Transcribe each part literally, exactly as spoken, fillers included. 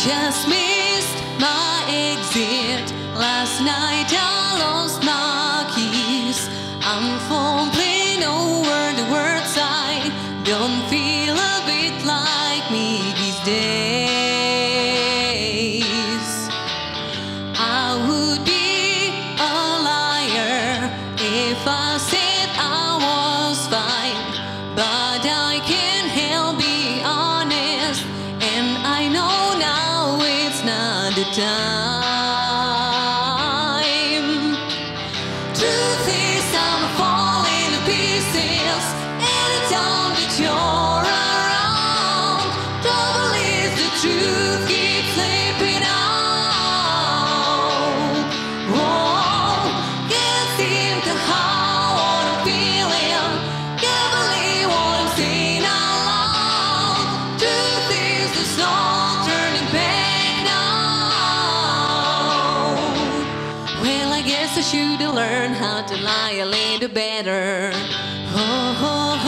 just missed my exit. Last night I lost my keys. I'm fumbling over the words. I don't feel a bit like me these days. I would be a liar if I said I was fine, but I can't help be honest, and I know now it's not the time. Truth is I'm falling to pieces anytime that you're around. Trouble is the truth keeps slipping out. Whoa, can't seem to hide what I'm feeling. Can't believe what I'm saying out loud. Truth is there's no turning back now. Well, I guess I should have learned how to lie a little better. Oh, oh, oh,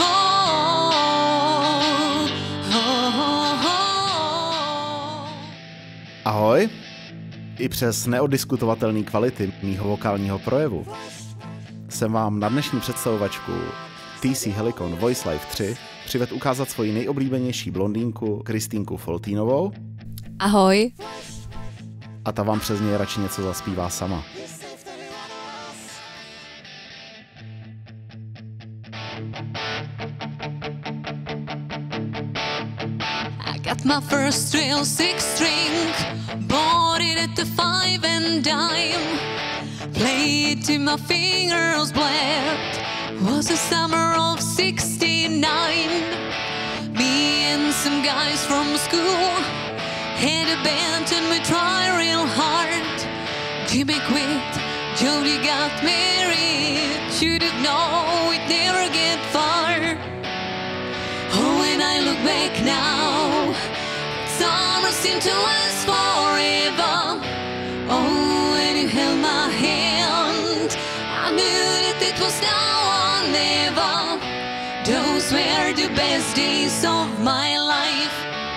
oh, oh, oh. Ahoj. I přes neoddiskutovatelné kvality mýho vokálního projevu jsem vám na dnešní představovačku T C Helicon Voice Live tři přived ukázat svoji nejoblíbenější blondýnku Kristýnku Foltínovou. Ahoj. A ta vám přes něj radši něco zaspívá sama. I got my first real six string, bought it at the five and dime. Played till my fingers bled. Was the summer of sixty-nine. Me and some guys from school had a band and we tried real hard. Jimmy quit, Jody got married. Should have known we'd never get far. Oh, when I look back now, summer seemed to last forever. Oh, when you held my hand, I knew that it was now or never. Those were the best days of my life.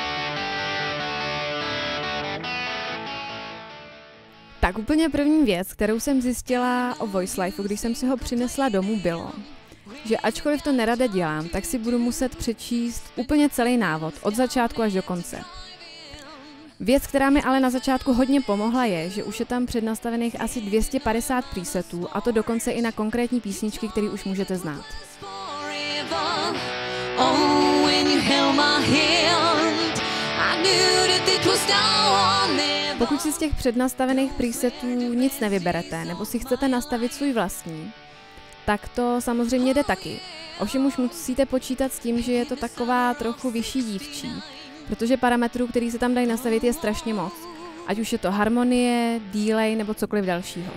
Tak úplně první věc, kterou jsem zjistila o Voice Lifeu, když jsem si ho přinesla domů, bylo, že ačkoliv to nerada dělám, tak si budu muset přečíst úplně celý návod, od začátku až do konce. Věc, která mi ale na začátku hodně pomohla, je, že už je tam přednastavených asi dvě stě padesát presetů, a to dokonce i na konkrétní písničky, které už můžete znát. Oh, when you held my hand, I knew that it was now or never. Pokud si z těch přednastavených presetů nic nevyberete, nebo si chcete nastavit svůj vlastní, tak to samozřejmě jde taky. Ovšem už musíte počítat s tím, že je to taková trochu vyšší dívčí, protože parametrů, který se tam dají nastavit, je strašně moc. Ať už je to harmonie, delay nebo cokoliv dalšího.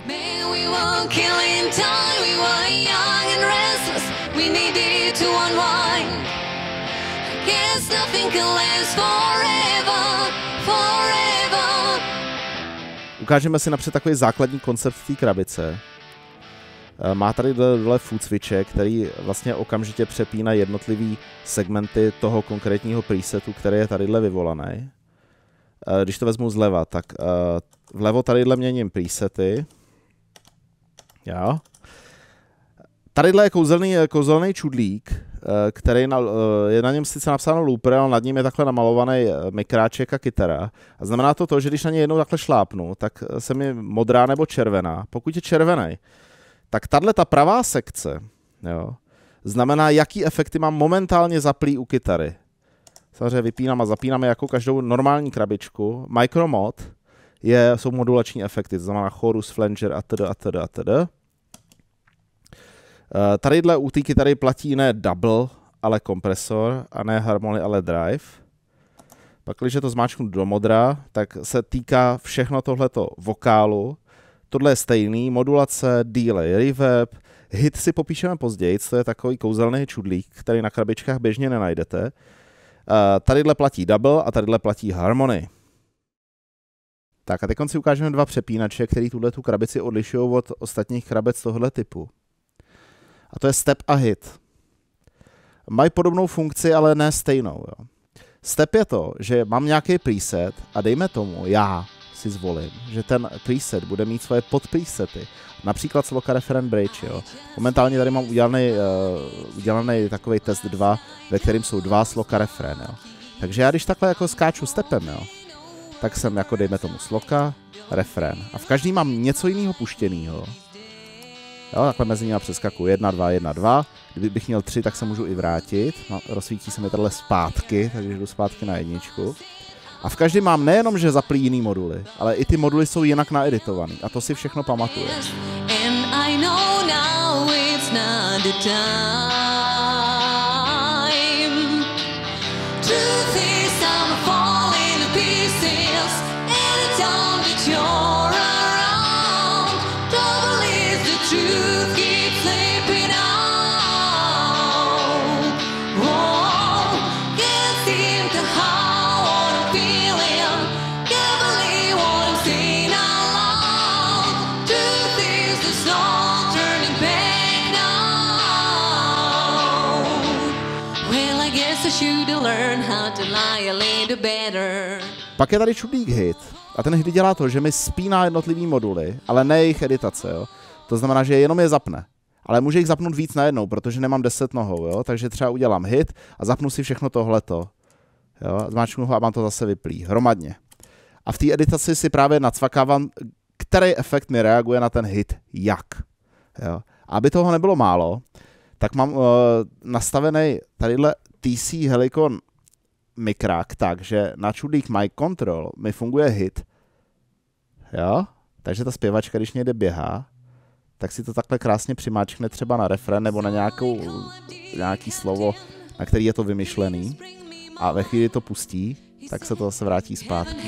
Ukážeme si napřed takový základní koncept té krabice. Má tady dole food switche, který vlastně okamžitě přepíná jednotlivý segmenty toho konkrétního presetu, který je tadyhle vyvolaný. Když to vezmu zleva, tak vlevo tadyhle měním presety. Jo. Tadyhle je kouzelný, kouzelný čudlík, který na, je na něm sice napsáno looper, ale nad ním je takhle namalovaný mikráček a kytara. A znamená to to, že když na něj jednou takhle šlápnu, tak se mi modrá nebo červená. Pokud je červený, tak tahle ta pravá sekce, jo, znamená, jaký efekty mám momentálně zaplý u kytary. Samozřejmě vypínám a zapínám jako každou normální krabičku. Micromod je, jsou modulační efekty, to znamená chorus, flanger atd. atd. atd. Tadyhle u té kytary platí ne double, ale kompresor, a ne harmony, ale drive. Pak, když to zmáčknu do modra, tak se týká všechno tohleto vokálu. Tohle je stejný, modulace, delay, reverb, hit si popíšeme později, to je takový kouzelný čudlík, který na krabičkách běžně nenajdete. Tadyhle platí double a tadyhle platí harmony. Tak a teď si ukážeme dva přepínače, který tuhle tu krabici odlišují od ostatních krabic tohoto typu. A to je step a hit. Mají podobnou funkci, ale ne stejnou. Jo. Step je to, že mám nějaký preset a dejme tomu, já si zvolím, že ten preset bude mít svoje podpresety. Například sloka referent bridge, jo. Momentálně tady mám udělaný, uh, udělaný takový test dva, ve kterým jsou dva sloka refrén, jo. Takže já když takhle jako skáču stepem, jo, tak jsem jako dejme tomu sloka, refrén. A v každý mám něco jiného puštěného. Jo, takhle mezi nimi přeskakuju jedna, dva, jedna, dva. Kdybych měl tři, tak se můžu i vrátit. No, rozsvítí se mi tahle zpátky, takže jdu zpátky na jedničku. A v každém mám nejenom, že zaplý jiný moduly, ale i ty moduly jsou jinak naeditovaný. A to si všechno pamatuju. Pak je tady čudlík hit. A ten hit dělá to, že mi spíná jednotlivý moduly, ale ne jejich editace, jo. To znamená, že jenom je zapne. Ale může jich zapnout víc najednou, protože nemám deset nohou, jo. Takže třeba udělám hit a zapnu si všechno tohleto. Jo, zmáčknu ho a mám to zase vyplý. Hromadně. A v té editaci si právě nacvakávám, který efekt mi reaguje na ten hit, jak. Jo. A aby toho nebylo málo, tak mám uh, nastavený tadyhle T C Helicon mikrák tak, že na čudlík My Control mi funguje hit. Jo? Takže ta zpěvačka, když někde běhá, tak si to takhle krásně přimáčkne třeba na refrén nebo na nějakou, nějaký slovo, na který je to vymyšlený. A ve chvíli to pustí, tak se to zase vrátí zpátky.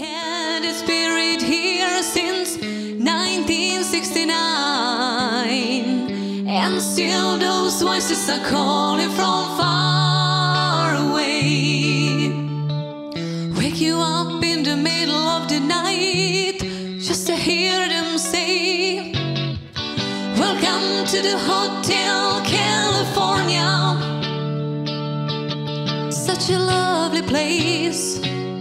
And still those voices are calling from far away. Wake you up in the middle of the night just to hear them say, welcome to the Hotel California. Such a lovely place.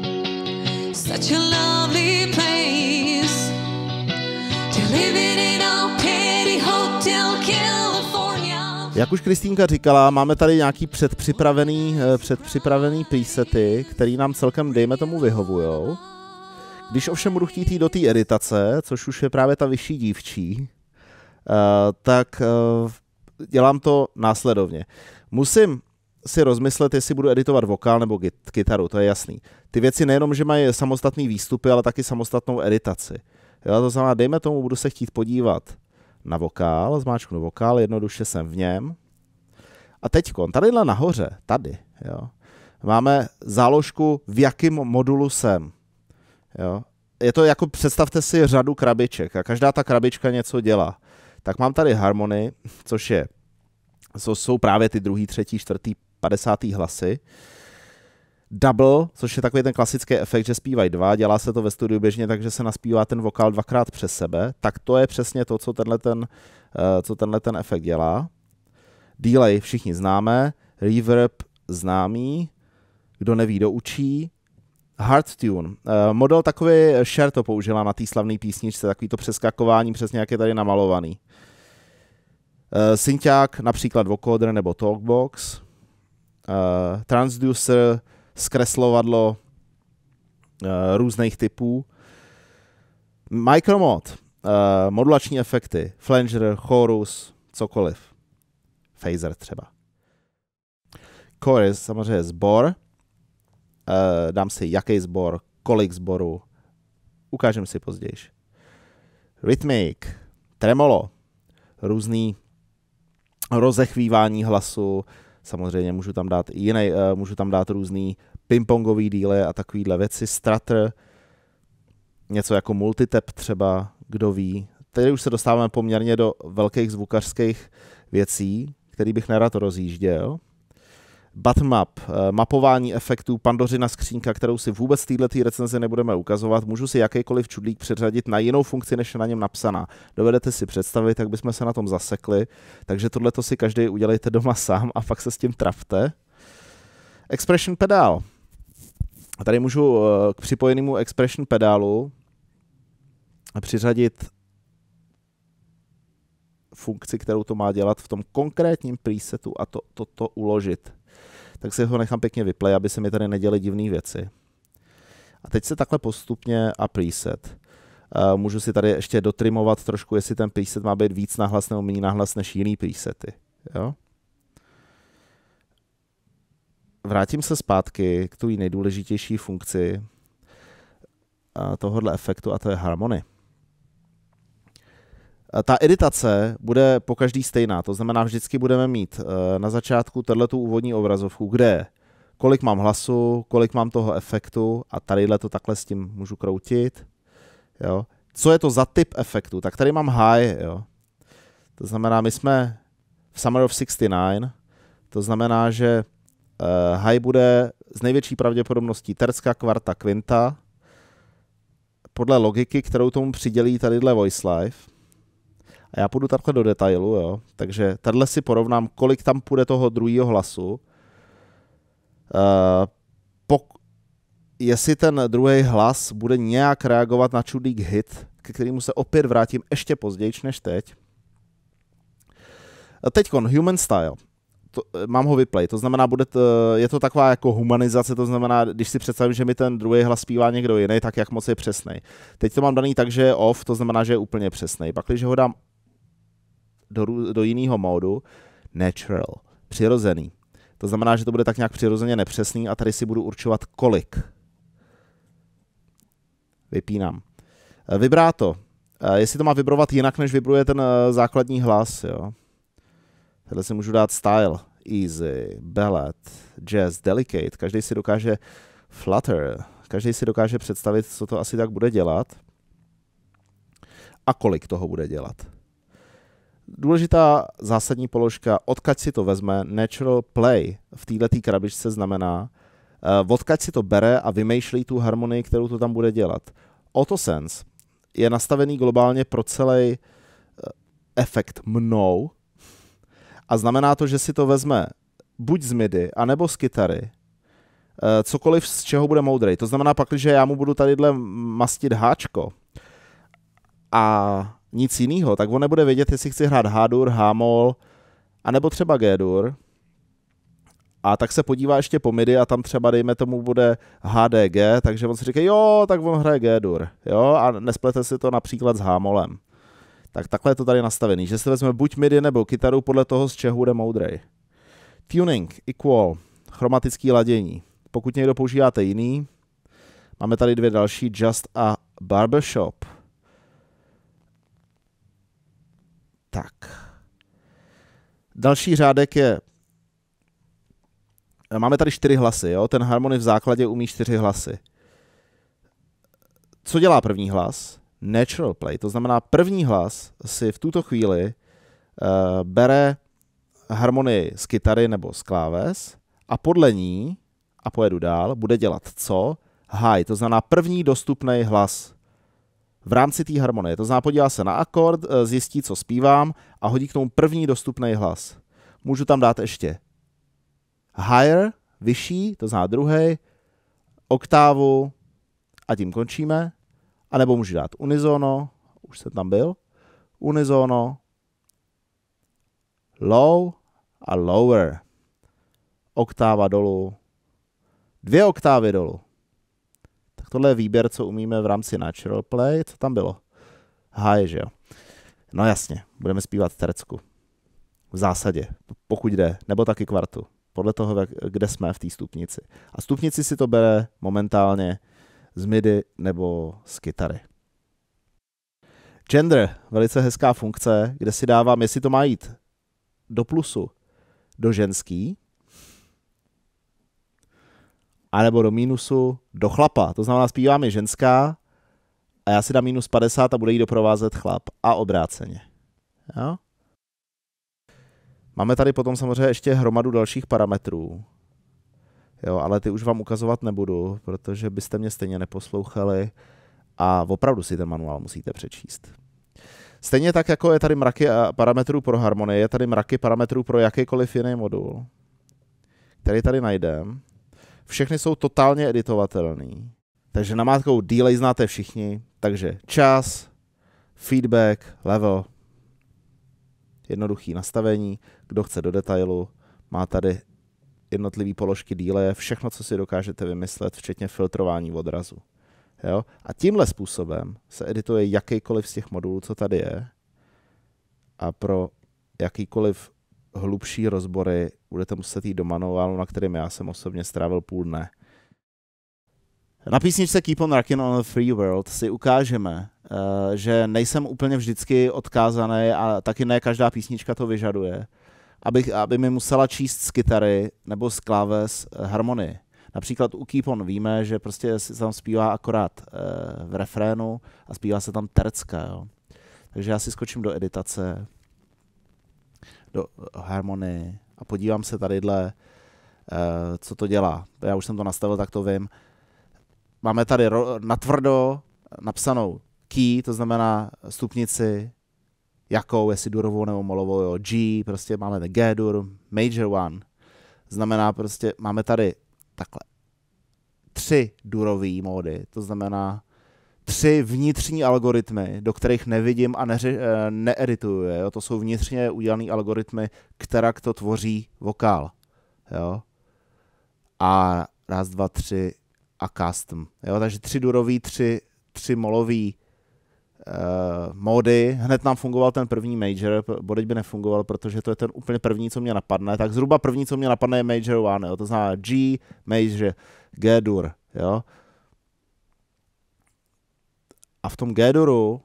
Such a lovely place. To live it in a pretty Hotel California. Jak už Kristýnka říkala, máme tady nějaký předpřipravený, předpřipravený presety, který nám celkem, dejme tomu, vyhovujou. Když ovšem budu chtít jít do té editace, což už je právě ta vyšší dívčí, uh, tak uh, dělám to následovně. Musím si rozmyslet, jestli budu editovat vokál nebo kytaru, to je jasný. Ty věci nejenom, že mají samostatný výstupy, ale taky samostatnou editaci. Jo, to znamená, dejme tomu, budu se chtít podívat na vokál, zmáčknu vokál, jednoduše jsem v něm. A teďkon, tadyhle nahoře, tady, jo, máme záložku, v jakém modulu jsem. Jo. Je to jako, představte si řadu krabiček a každá ta krabička něco dělá. Tak mám tady harmony, což je, co jsou právě ty druhý, třetí, čtvrtý, padesátý hlasy. Double, což je takový ten klasický efekt, že zpívají dva, dělá se to ve studiu běžně, takže se naspívá ten vokál dvakrát přes sebe, tak to je přesně to, co tenhle ten, uh, co tenhle ten efekt dělá. Delay všichni známe, reverb známý, kdo neví, doučí. Hard tune. Uh, model takový, Cher to použila na té slavné písničce, takový to přeskakování, přesně jak je tady namalovaný. Uh, synťák, například vocoder nebo talkbox. Uh, transducer, zkreslovadlo uh, různých typů. Micromod, uh, modulační efekty, flanger, chorus, cokoliv. Phaser třeba. Chorus, samozřejmě sbor. Uh, dám si jaký sbor, kolik sborů. Ukážem si později. Rhythmic, tremolo, různý rozechvívání hlasu. Samozřejmě můžu tam dát i jiný, uh, můžu tam dát různý pingpongový díly a takovýhle věci. Strutter, něco jako multitap třeba, kdo ví. Tady už se dostáváme poměrně do velkých zvukařských věcí, který bych nerad rozjížděl. Button-up, uh, mapování efektů, Pandořina skřínka, kterou si vůbec v této recenzi nebudeme ukazovat. Můžu si jakýkoliv čudlík předřadit na jinou funkci, než je na něm napsaná. Dovedete si představit, jak bychom se na tom zasekli, takže tohleto si každý udělejte doma sám a pak se s tím trafte. Expression pedál. A tady můžu k připojenému expression pedálu přiřadit funkci, kterou to má dělat v tom konkrétním presetu a to, to, to uložit. Tak si ho nechám pěkně vyplay, aby se mi tady neděly divné věci. A teď se takhle postupně a preset. Uh, můžu si tady ještě dotrimovat trošku, jestli ten preset má být víc nahlas nebo méně nahlas než jiný presety. Jo? Vrátím se zpátky k té nejdůležitější funkci uh, tohohle efektu a to je harmony. Ta editace bude po každý stejná, to znamená, vždycky budeme mít na začátku tato úvodní obrazovku, kde kolik mám hlasu, kolik mám toho efektu a tadyhle to takhle s tím můžu kroutit. Jo. Co je to za typ efektu? Tak tady mám high, jo. To znamená, my jsme v Summer of šedesát devět, to znamená, že uh, high bude z největší pravděpodobností tercka, kvarta, kvinta, podle logiky, kterou tomu přidělí tadyhle VoiceLive. A já půjdu takhle do detailu, jo. Takže tadyhle si porovnám, kolik tam půjde toho druhého hlasu. Uh, pok- jestli ten druhý hlas bude nějak reagovat na čudlík hit, ke kterému se opět vrátím ještě později než teď. Teďkon, human style. To, mám ho vyplay, to znamená, bude to, je to taková jako humanizace, to znamená, když si představím, že mi ten druhý hlas zpívá někdo jiný, tak jak moc je přesnej. Teď to mám daný tak, že je off, to znamená, že je úplně přesnej. Pak, když ho dám do, do jiného módu, natural, přirozený. To znamená, že to bude tak nějak přirozeně nepřesný a tady si budu určovat kolik. Vypínám. Vibráto. Jestli to má vibrovat jinak, než vibruje ten základní hlas, jo. Tady si můžu dát style, easy, ballad, jazz, delicate. Každý si dokáže flutter. Každý si dokáže představit, co to asi tak bude dělat. A kolik toho bude dělat. Důležitá zásadní položka, odkud si to vezme, natural play v této krabičce znamená, uh, odkud si to bere a vymýšlí tu harmonii, kterou to tam bude dělat. Autosense je nastavený globálně pro celý uh, efekt mnou a znamená to, že si to vezme buď z midi, anebo z kytary, uh, cokoliv z čeho bude moudrej. To znamená pak, že já mu budu tadyhle mastit háčko a nic jiného, tak on nebude vědět, jestli chci hrát H-dur, H-moll, anebo třeba G-dur. A tak se podívá ještě po midi a tam třeba, dejme tomu, bude H D G, takže on si říká, jo, tak on hraje G-dur, jo, a nesplete si to například s H-mollem. Tak takhle je to tady nastavený, že se vezme buď midi nebo kytaru podle toho, z čeho bude moudrej. Tuning, equal, chromatický ladění. Pokud někdo používáte jiný, máme tady dvě další, Just a Barbershop. Tak. Další řádek je, máme tady čtyři hlasy, jo? Ten harmony v základě umí čtyři hlasy. Co dělá první hlas? Natural play, to znamená první hlas si v tuto chvíli uh, bere harmonii z kytary nebo z kláves a podle ní, a pojedu dál, bude dělat co? High, to znamená první dostupný hlas v rámci té harmonie. To znamená, podívá se na akord, zjistí, co zpívám a hodí k tomu první dostupný hlas. Můžu tam dát ještě higher, vyšší, to znamená druhý, oktávu a tím končíme. A nebo můžu dát unisono, už jsem tam byl, unisono, low a lower. Oktáva dolů, dvě oktávy dolů. Tak tohle je výběr, co umíme v rámci natural play. Co tam bylo? High, že jo? No jasně, budeme zpívat tercku. V zásadě, pokud jde, nebo taky kvartu. Podle toho, kde jsme v té stupnici. A stupnici si to bere momentálně z midi nebo z kytary. Gender, velice hezká funkce, kde si dávám, jestli to má jít do plusu, do ženský, anebo do mínusu, do chlapa. To znamená, zpívám je ženská a já si dám minus padesát a bude jí doprovázet chlap. A obráceně. Jo? Máme tady potom samozřejmě ještě hromadu dalších parametrů. Jo, ale ty už vám ukazovat nebudu, protože byste mě stejně neposlouchali a opravdu si ten manuál musíte přečíst. Stejně tak, jako je tady mraky parametrů pro harmonii, je tady mraky parametrů pro jakýkoliv jiný modul, který tady najdeme. Všechny jsou totálně editovatelný. Takže namátkou delay znáte všichni, takže čas, feedback, level, jednoduchý nastavení, kdo chce do detailu, má tady jednotlivý položky delaye, všechno, co si dokážete vymyslet, včetně filtrování odrazu. Jo? A tímhle způsobem se edituje jakýkoliv z těch modulů, co tady je. A pro jakýkoliv hlubší rozbory budete muset jít do manuálu, na kterým já jsem osobně strávil půl dne. Na písničce Keep on Rockin' on the Free World si ukážeme, že nejsem úplně vždycky odkázaný a taky ne každá písnička to vyžaduje, aby, aby mi musela číst z kytary nebo z kláves harmonii. Například u Keep on víme, že prostě se tam zpívá akorát v refrénu a zpívá se tam tercka. Jo. Takže já si skočím do editace, do harmonii a podívám se tadyhle, co to dělá. Já už jsem to nastavil, tak to vím. Máme tady natvrdo napsanou key, to znamená stupnici, jakou, jestli durovou nebo molovou, jo. G, prostě máme G-dur, major one, znamená prostě, máme tady takhle tři durový módy, to znamená tři vnitřní algoritmy, do kterých nevidím a neři, needituju, jo. To jsou vnitřně udělané algoritmy, která to tvoří vokál, jo. A raz, dva, tři a custom, jo. Takže tři durový, tři, tři molový Uh, módy, hned nám fungoval ten první major, bodeď by nefungoval, protože to je ten úplně první, co mě napadne, tak zhruba první, co mě napadne, je major one, jo? To znamená G, major, G-dur, jo. A v tom G-duru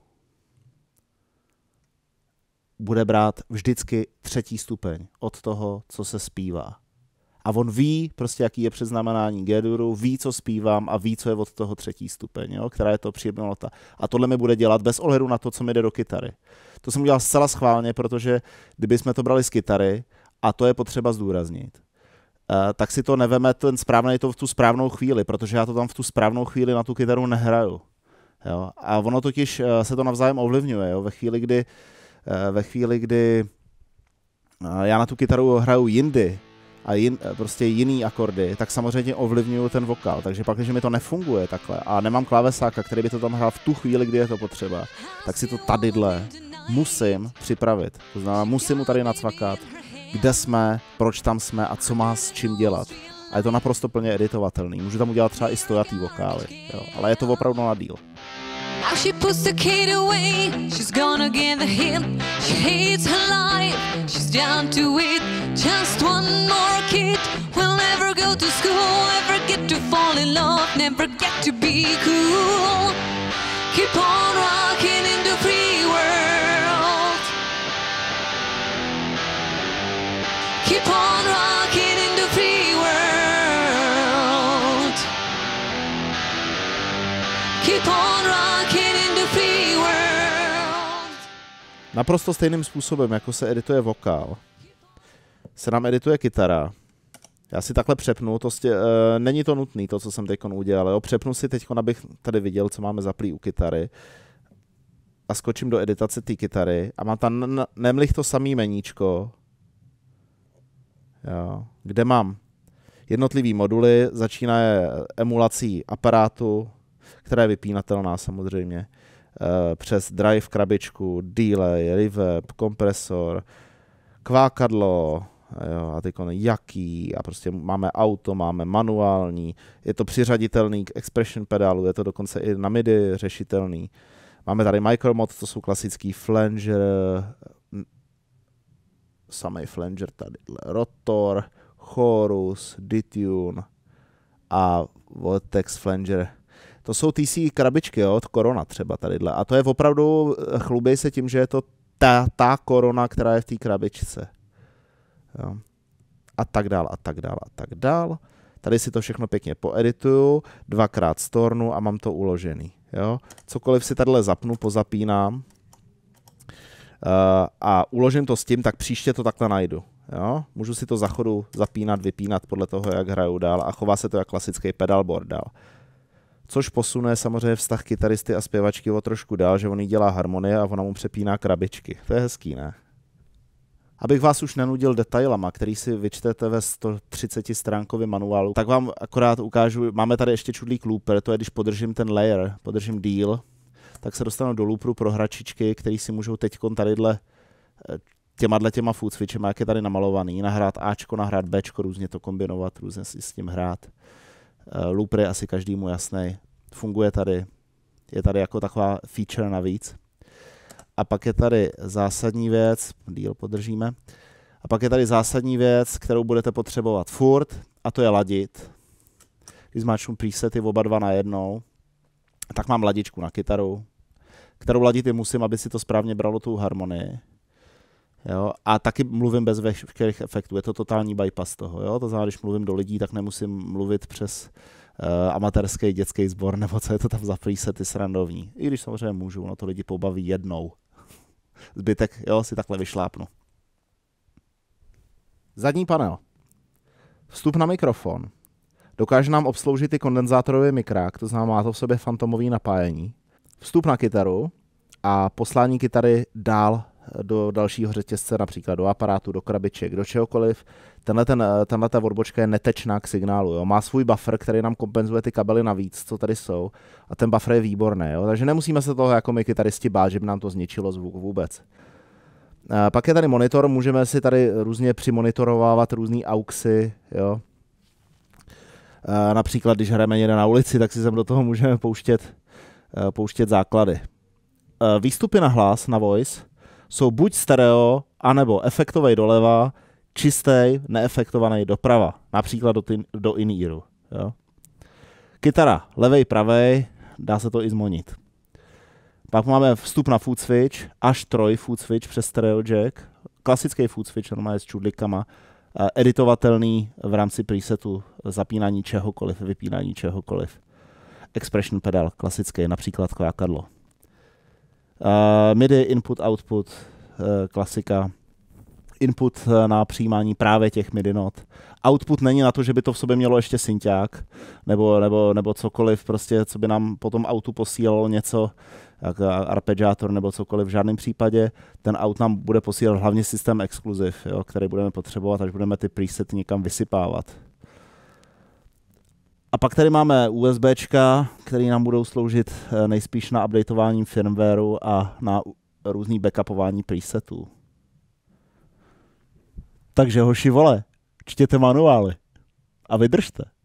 bude brát vždycky třetí stupeň od toho, co se zpívá. A on ví, prostě jaký je předznamenání G-duru, ví, co zpívám a ví, co je od toho třetí stupeň, jo, která je to příjemná nota. A tohle mi bude dělat bez ohledu na to, co mi jde do kytary. To jsem udělal zcela schválně, protože kdybychom to brali z kytary, a to je potřeba zdůraznit, uh, tak si to neveme ten správný to v tu správnou chvíli, protože já to tam v tu správnou chvíli na tu kytaru nehraju. Jo. A ono totiž uh, se to navzájem ovlivňuje, jo, ve chvíli, kdy, uh, ve chvíli, kdy uh, já na tu kytaru hraju jindy, a jin, prostě jiný akordy, tak samozřejmě ovlivňuju ten vokál. Takže pak, když mi to nefunguje takhle a nemám klávesáka, který by to tam hrál v tu chvíli, kdy je to potřeba, tak si to tadyhle musím připravit. To znamená, musím mu tady nacvakat, kde jsme, proč tam jsme a co má s čím dělat. A je to naprosto plně editovatelný. Můžu tam udělat třeba i stojatý vokály, jo. Ale je to opravdu na díl. Now she puts the kid away, she's gonna get the hit. She hates her life, she's down to it. Just one more kid, will never go to school, never get to fall in love, never get to be cool. Keep on rocking in the free world. Keep on rocking in the free world. Keep on rocking in the free world. Naprosto stejným způsobem, jako se edituje vokál, se nám edituje kytara. Já si takhle přepnu, to stě, uh, není to nutný, to, co jsem teď udělal, jo? Přepnu si teď, abych tady viděl, co máme zaplý u kytary a skočím do editace té kytary a mám tam nemlich to samý meníčko, jo? Kde mám jednotlivý moduly, začínaje emulací aparátu, která je vypínatelná samozřejmě, uh, přes drive krabičku, delay, reverb, kompresor, kvákadlo, jo, a teď jaký, a prostě máme auto, máme manuální, je to přiřaditelný k expression pedálu, je to dokonce i na midi řešitelný. Máme tady micromod, to jsou klasický flanger, samej flanger tady, rotor, chorus, detune a vortex flanger. To jsou T C krabičky, jo, od Corona třeba tadyhle. A to je opravdu, chluběj se tím, že je to ta, ta Corona, která je v té krabičce. Jo. A tak dál, a tak dál, a tak dál. Tady si to všechno pěkně poedituju, dvakrát stornu a mám to uložený. Jo. Cokoliv si tadyhle zapnu, pozapínám uh, a uložím to s tím, tak příště to takhle najdu. Jo. Můžu si to za chodu zapínat, vypínat podle toho, jak hraju dál a chová se to jak klasický pedalboard dál. Což posune samozřejmě vztah kytaristy a zpěvačky o trošku dál, že on jí dělá harmonie a ona mu přepíná krabičky. To je hezký, ne? Abych vás už nenudil detailama, který si vyčtete ve sto třiceti stránkovém manuálu, tak vám akorát ukážu, máme tady ještě čudlík looper, to je, když podržím ten layer, podržím deal, tak se dostanu do looperu pro hračičky, který si můžou teďkon tadyhle těma těma food switchema, jak je tady namalovaný, nahrát Ačko, nahrát Bčko, různě to kombinovat, různě si s tím hrát. Uh, looper je asi každému jasný, funguje tady, je tady jako taková feature navíc. A pak je tady zásadní věc, deal podržíme, a pak je tady zásadní věc, kterou budete potřebovat furt, a to je ladit. Když zmáčknu presety oba dva najednou, tak mám ladičku na kytaru, kterou ladit je musím, aby si to správně bralo tu harmonii. Jo? A taky mluvím bez veškerých efektů, je to totální bypass toho. Jo? To znamená, když mluvím do lidí, tak nemusím mluvit přes uh, amatérský dětský sbor, nebo co je to tam za presety srandovní. I když samozřejmě můžu, no to lidi pobaví jednou. Zbytek, jo, si takhle vyšlápnu. Zadní panel. Vstup na mikrofon. Dokáže nám obsloužit i kondenzátorový mikrák, to znamená, má to v sobě fantomový napájení. Vstup na kytaru a poslání kytary dál do dalšího řetězce, například do aparátu, do krabiček, do čehokoliv. Tenhle ten, tenhle ta odbočka je netečná k signálu. Jo. Má svůj buffer, který nám kompenzuje ty kabely navíc, co tady jsou. A ten buffer je výborný. Jo. Takže nemusíme se toho jako my kytaristi bát, že by nám to zničilo zvuk vůbec. A pak je tady monitor, můžeme si tady různě přimonitorovávat různý auxy. Jo. A například, když hrajeme někde na ulici, tak si sem do toho můžeme pouštět, pouštět základy. A výstupy na hlas, na voice, jsou buď stereo, anebo efektovej doleva, čistý, neefektovaný doprava, například do, ty, do in-earu. Jo. Kytara levej, pravej, dá se to i zmonit. Pak máme vstup na food switch, až troj food switch přes stereo jack, klasický food switch, normálně s čudlikama, editovatelný v rámci presetu, zapínání čehokoliv, vypínání čehokoliv. Expression pedal, klasický, například kvákadlo. Uh, MIDI, input, output, uh, klasika. Input uh, na přijímání právě těch MIDI not. Output není na to, že by to v sobě mělo ještě synťák, nebo, nebo, nebo cokoliv, prostě, co by nám potom autu posílalo něco, jak arpeggiátor nebo cokoliv. V žádném případě ten out nám bude posílat hlavně systém exclusive, jo, který budeme potřebovat, až budeme ty presety někam vysypávat. A pak tady máme USBčka, které nám budou sloužit nejspíš na updateování firmwareu a na různý backupování presetů. Takže hoši vole, čtěte manuály a vydržte.